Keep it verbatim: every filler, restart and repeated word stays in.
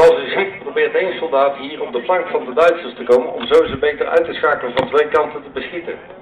Zoals u ziet probeert één soldaat hier op de flank van de Duitsers te komen om zo ze beter uit te schakelen van twee kanten te beschieten.